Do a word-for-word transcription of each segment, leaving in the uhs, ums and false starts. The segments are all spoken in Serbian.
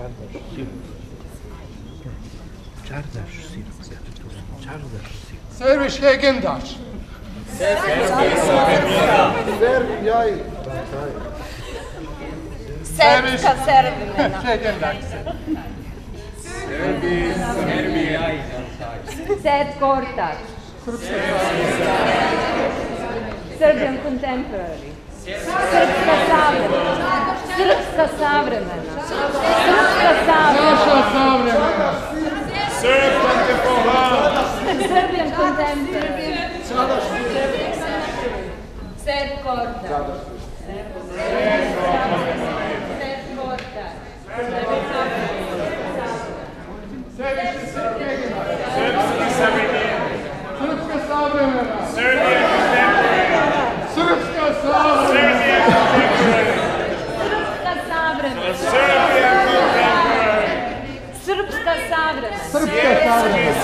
Čardaš sirup. Čardaš sirup. Čardaš sirup. Servis Hegendaš. Srpska Servimena. Hegendaš. Sed Kortač. Serbian Contemporary. Srpska savremena. Srpska savremena. Srpska savremena. Serb Contemporary. Serbian Contemporary. Sed Kortač. Sed Kortač. Srpska savremena. Serbian Contemporary. Srpska savremena. Serbian Contemporary. Srpska savremena. Srpska savremena.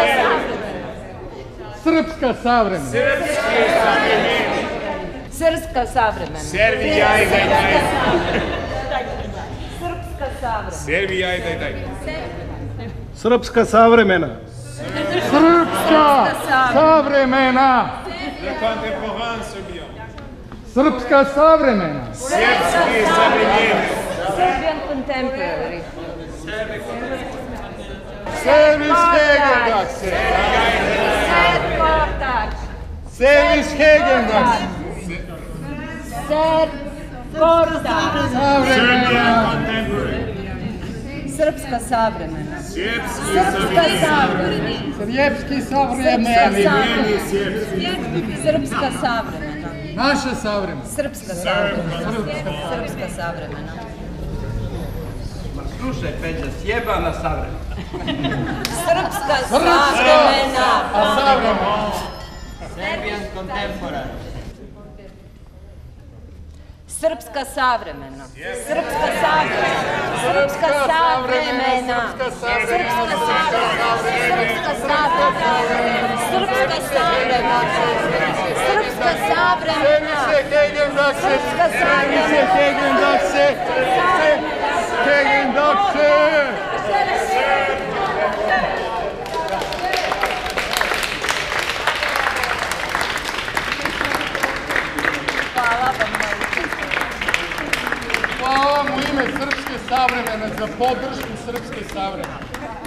Srpska savremena. Srpska savremena. Srpska savremena. Serbija i daj daj. Srpska savremena. Serbija i daj daj. Srpska savremena. Srpska savremena. Le contemporain Serbia. Srpska savremena. Srpski savremeni. Serbian Contemporary. Servis Hegendaš. Sed Kortač. Servis Hegendaš. Sed Kortač. Savremena. Srpska savremena. Srpski Srpska savremena. Srpski savremeni. Srpska savremena. Naša savremena. Srpska savremena. Srpska savremena. Slušaj, Peđa, sjebana savremena. Srpska savremena. A savremena. Serbian Contemporary. Srpska savremena. Srpska savremena. Srpska savremena. Srpska savremena. Srpska savremena. Srpska savremena. Srpska savremena. Hegendaš. Hegendaš. Hvala vam. Hvala vam u ime Srpske savremene za podršku Srpske savremene.